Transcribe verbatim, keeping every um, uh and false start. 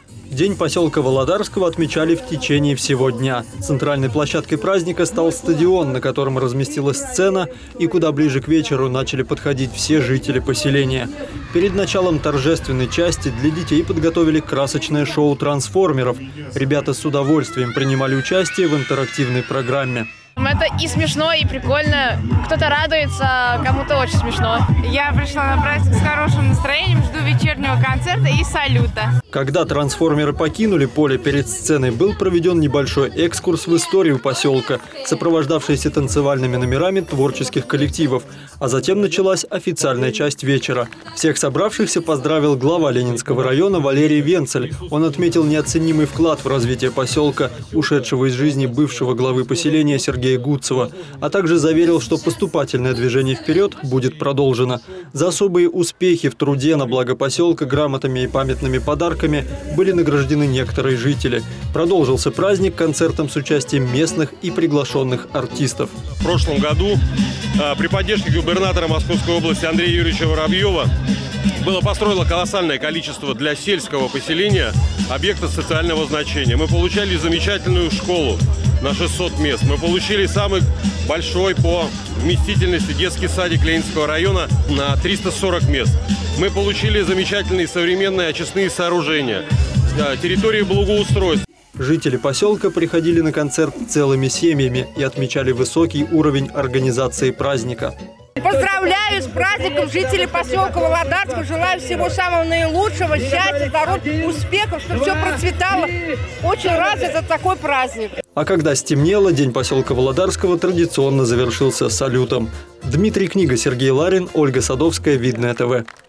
День поселка Володарского отмечали в течение всего дня. Центральной площадкой праздника стал стадион, на котором разместилась сцена, и куда ближе к вечеру начали подходить все жители поселения. Перед началом торжественной части для детей подготовили красочное шоу трансформеров. Ребята с удовольствием принимали участие в интерактивной программе. Это и смешно, и прикольно. Кто-то радуется, кому-то очень смешно. Я пришла на праздник с хорошим настроением, жду вечернего концерта и салюта. Когда трансформеры покинули поле перед сценой, был проведен небольшой экскурс в историю поселка, сопровождавшийся танцевальными номерами творческих коллективов. А затем началась официальная часть вечера. Всех собравшихся поздравил глава Ленинского района Валерий Венцель. Он отметил неоценимый вклад в развитие поселка, ушедшего из жизни бывшего главы поселения Сергея Гудцева, а также заверил, что поступательное движение вперед будет продолжено. За особые успехи в труде на благо поселка грамотами и памятными подарками были награждены некоторые жители. Продолжился праздник концертом с участием местных и приглашенных артистов. В прошлом году при поддержке губернатора Московской области Андрея Юрьевича Воробьева было построено колоссальное количество для сельского поселения объектов социального значения. Мы получали замечательную школу на шестьсот мест. Мы получили самый большой по вместительности детский садик Ленинского района на триста сорок мест. Мы получили замечательные современные очистные сооружения, территории благоустройства. Жители поселка приходили на концерт целыми семьями и отмечали высокий уровень организации праздника. Поздравляю с праздником жителей поселка Володарского. Желаю всего самого наилучшего, счастья, здоровья, успехов, чтобы все процветало. Очень рад за такой праздник. А когда стемнело, день поселка Володарского традиционно завершился салютом. Дмитрий Книга, Сергей Ларин, Ольга Садовская, Видное ТВ.